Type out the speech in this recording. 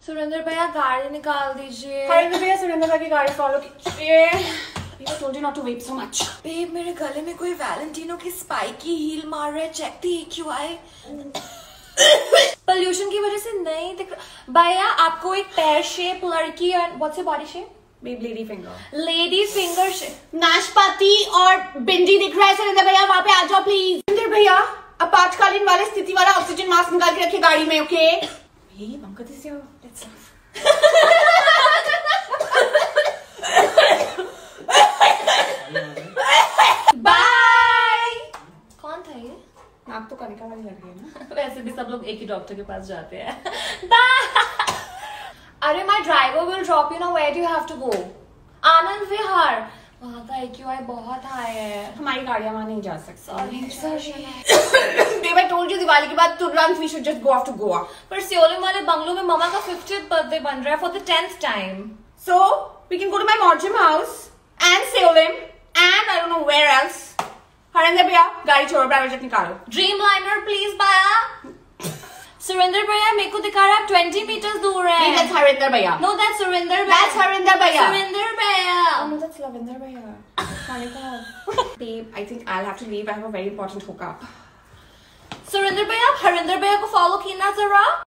सुरेंद्र भैया गाड़ी निकाल दीजिए। हरिंदर भैया सुरेंद्र भैया की गाड़ी फॉलो कीजिए। I told you not to vape so much. Babe मेरे गले में कोई वैलेंटिनो की स्पाइकी हील मार रहा है, चेक दी AQI। पोल्यूशन की वजह से नहीं दिख रहा। भैया आपको एक पेयर शेप लड़की और what's your body shape? Babe, lady finger. Lady finger shape. नाशपाती और बिंदी दिख रहा है सुरेंद्र भैया, वहाँ पे आ जाओ प्लीज। सुरेंद्र भैया आपातकालीन वाले स्थिति वाला ऑक्सीजन मास्क निकाल के रखिए गाड़ी में, ओके? ये bunker this your let's bye. कौन था ये? नाक तो कनिका वाली लग रही है ना। वैसे भी सब लोग एक ही डॉक्टर के पास जाते हैं। बाय। अरे my driver will drop you ना, where do you have to go? Anand Vihar. वहाँ का AQI बहुत हाई है, हमारी गाड़ियां वहां नहीं जा सकती। Babe, I told you Diwali के बाद तुरंत we should just go off to Goa. पर सियोलिम वाले बंगलो में मामा का 50th बर्थडे बन रहा है for the 10th time. So we can go to my Morjam house and Seolim and I don't know where else. Harinder भैया गाड़ी छोड़ो, प्राइवेट जेट निकालो। Dreamliner please भैया। सुरेंद्र भैया मेरे को दिखा रहा है 20 मीटर दूर है। That's हरिंदर भैया। No, that's सुरेंद्र भैया। That's हरिंदर भैया। सुरेंद्र भैया। Oh no, that's Lavinder भैया। Babe, I think I'll have to leave. I have a very important hookup. Surendra भैया, हरिंदर भैया को फॉलो कीना जरा।